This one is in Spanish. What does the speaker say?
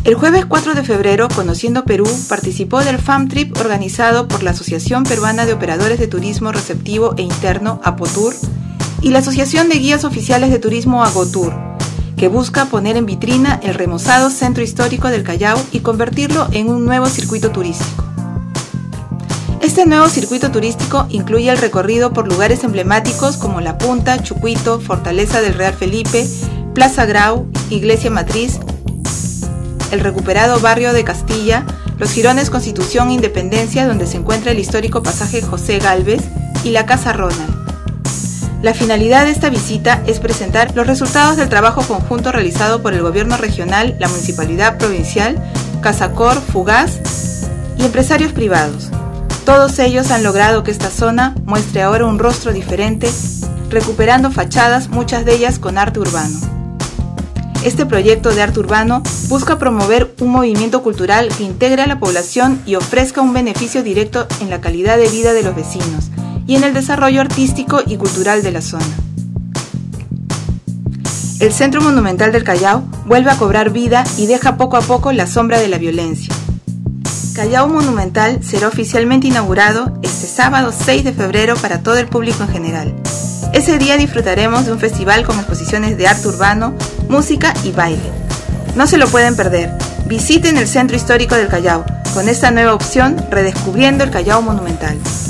El jueves 4 de febrero, Conociendo Perú participó del FAM Trip organizado por la Asociación Peruana de Operadores de Turismo Receptivo e Interno, APOTUR, y la Asociación de Guías Oficiales de Turismo, AGOTUR, que busca poner en vitrina el remozado centro histórico del Callao y convertirlo en un nuevo circuito turístico. Este nuevo circuito turístico incluye el recorrido por lugares emblemáticos como La Punta, Chucuito, Fortaleza del Real Felipe, Plaza Grau, Iglesia Matriz, el recuperado barrio de Castilla, los jirones Constitución e Independencia, donde se encuentra el histórico pasaje José Gálvez, y la Casa Ronald. La finalidad de esta visita es presentar los resultados del trabajo conjunto realizado por el gobierno regional, la municipalidad provincial, Casacor, Fugaz y empresarios privados. Todos ellos han logrado que esta zona muestre ahora un rostro diferente, recuperando fachadas, muchas de ellas con arte urbano. Este proyecto de arte urbano busca promover un movimiento cultural que integre a la población y ofrezca un beneficio directo en la calidad de vida de los vecinos y en el desarrollo artístico y cultural de la zona. El Centro Monumental del Callao vuelve a cobrar vida y deja poco a poco la sombra de la violencia. Callao Monumental será oficialmente inaugurado este sábado 6 de febrero para todo el público en general. Ese día disfrutaremos de un festival con exposiciones de arte urbano, música y baile. No se lo pueden perder. Visiten el Centro Histórico del Callao con esta nueva opción, redescubriendo el Callao Monumental.